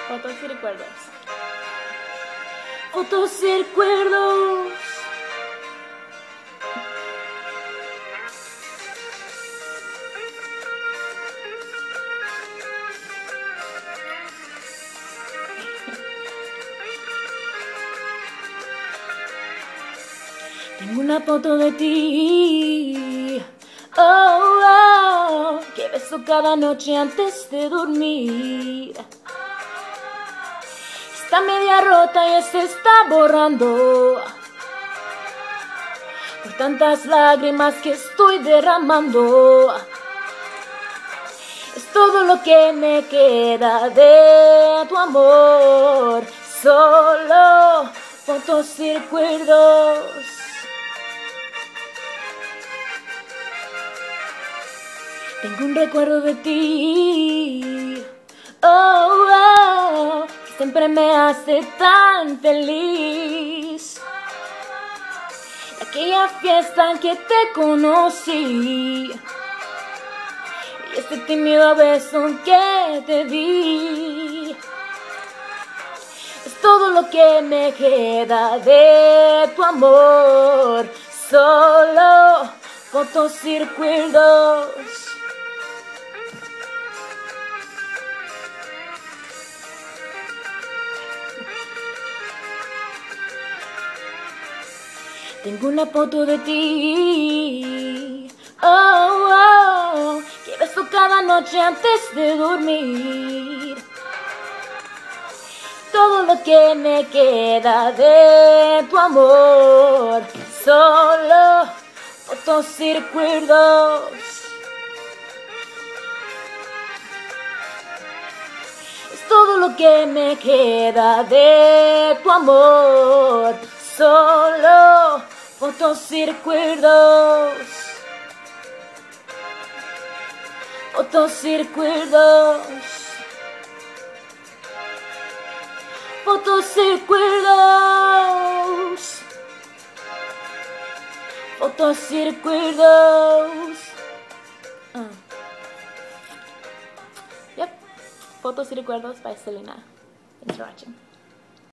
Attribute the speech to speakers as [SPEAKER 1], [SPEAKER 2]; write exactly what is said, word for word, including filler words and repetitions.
[SPEAKER 1] Fotos y recuerdos. Fotos y recuerdos. Tengo una foto de ti, oh, oh, que beso cada noche antes de dormir. Está media rota y se está borrando por tantas lágrimas que estoy derramando. Es todo lo que me queda de tu amor, solo fotos y recuerdos. Tengo un recuerdo de ti, oh, oh, que siempre me hace tan feliz. De aquella fiesta en que te conocí y este tímido beso que te di. Es todo lo que me queda de tu amor, solo fotos y recuerdos. Tengo una foto de ti, oh, oh, que beso cada noche antes de dormir. Todo lo que me queda de tu amor, solo fotos y recuerdos. Es todo lo que me queda de tu amor, solo fotos y recuerdos. Fotos y recuerdos. Fotos y recuerdos. Fotos y recuerdos. Uh. Yep. Fotos y recuerdos by Selena. Thanks for watching.